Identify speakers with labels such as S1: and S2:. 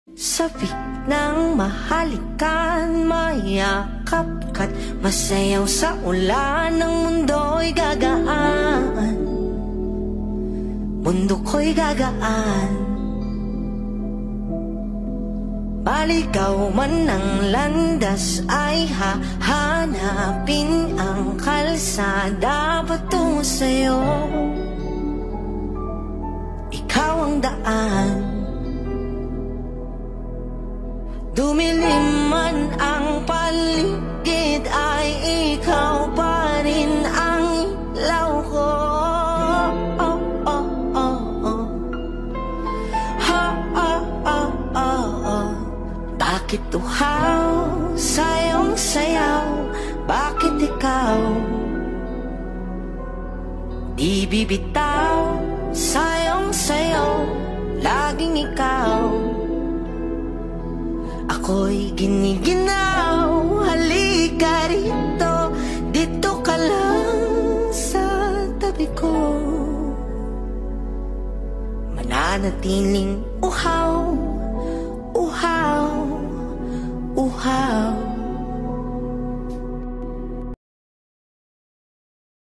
S1: Sabik ng mahalikan, mayakap ka't masayaw sa ulan. Ang mundo'y gagaan, mundo ko'y gagaan. Maligaw man ang landas ay hahanapin ang kalsada patungo sa'yo. Ikaw ang daan. Dumilim man ang paligid ay ikaw pa rin ang ilaw ko. Oh, oh, oh, oh. Ha, oh, oh, oh, oh. Bakit uhaw sa iyong sayaw? Bakit ikaw di bibitaw sa iyong sayaw? Laging ikaw. Ako'y giniginaw, halika rito, dito ka lang sa tabi ko. Mananatiling uhaw, uhaw, uhaw.